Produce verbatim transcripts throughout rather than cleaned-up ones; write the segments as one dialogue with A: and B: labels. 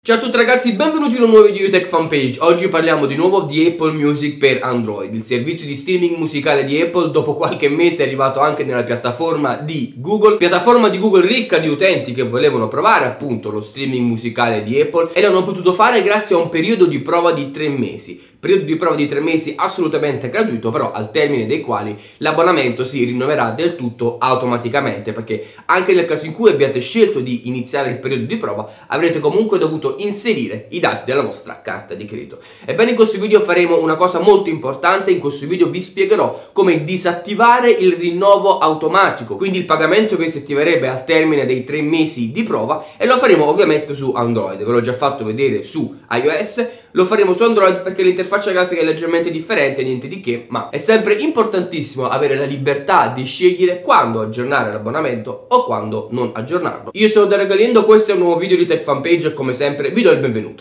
A: Ciao a tutti ragazzi, benvenuti in un nuovo video di Tech Fanpage. Oggi parliamo di nuovo di Apple Music per Android, il servizio di streaming musicale di Apple. Dopo qualche mese è arrivato anche nella piattaforma di Google, piattaforma di Google ricca di utenti che volevano provare appunto lo streaming musicale di Apple e l'hanno potuto fare grazie a un periodo di prova di tre mesi. Periodo di prova di tre mesi assolutamente gratuito, però al termine dei quali l'abbonamento si rinnoverà del tutto automaticamente, perché anche nel caso in cui abbiate scelto di iniziare il periodo di prova avrete comunque dovuto inserire i dati della vostra carta di credito. Ebbene, in questo video faremo una cosa molto importante. In questo video vi spiegherò come disattivare il rinnovo automatico, quindi il pagamento che si attiverebbe al termine dei tre mesi di prova, e lo faremo ovviamente su Android. Ve l'ho già fatto vedere su iOS, lo faremo su Android perché l'interfaccia grafica è leggermente differente, niente di che, ma è sempre importantissimo avere la libertà di scegliere quando aggiornare l'abbonamento o quando non aggiornarlo. Io sono Dario Galindo, questo è un nuovo video di Tech Fanpage e come sempre vi do il benvenuto.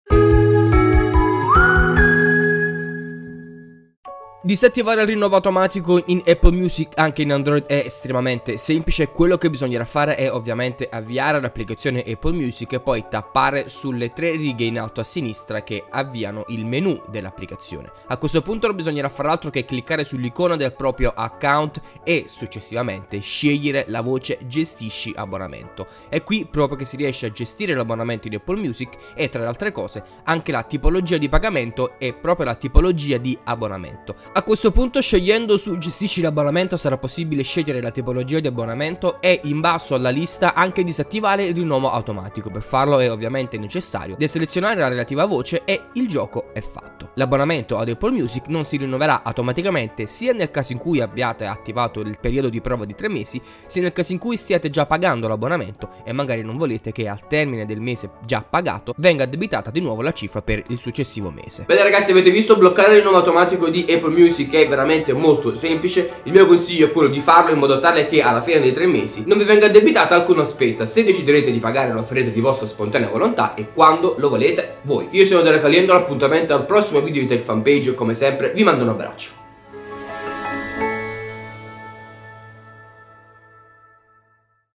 A: Disattivare il rinnovo automatico in Apple Music anche in Android è estremamente semplice. Quello che bisognerà fare è ovviamente avviare l'applicazione Apple Music e poi tappare sulle tre righe in alto a sinistra che avviano il menu dell'applicazione. A questo punto non bisognerà fare altro che cliccare sull'icona del proprio account e successivamente scegliere la voce gestisci abbonamento. È qui proprio che si riesce a gestire l'abbonamento in Apple Music e, tra le altre cose, anche la tipologia di pagamento e proprio la tipologia di abbonamento. A questo punto, scegliendo su gestisci l'abbonamento, sarà possibile scegliere la tipologia di abbonamento e in basso alla lista anche disattivare il rinnovo automatico. Per farlo è ovviamente necessario deselezionare la relativa voce e il gioco è fatto. L'abbonamento ad Apple Music non si rinnoverà automaticamente sia nel caso in cui abbiate attivato il periodo di prova di tre mesi, sia nel caso in cui stiate già pagando l'abbonamento e magari non volete che al termine del mese già pagato venga addebitata di nuovo la cifra per il successivo mese. Bene ragazzi, avete visto, bloccare il rinnovo automatico di Apple Music è veramente molto semplice. Il mio consiglio è quello di farlo in modo tale che alla fine dei tre mesi non vi venga addebitata alcuna spesa. Se deciderete di pagare, lo farete di vostra spontanea volontà e quando lo volete voi. Io sono Dario Galindo, l'appuntamento al prossimo video di Tech Fanpage e come sempre vi mando un abbraccio.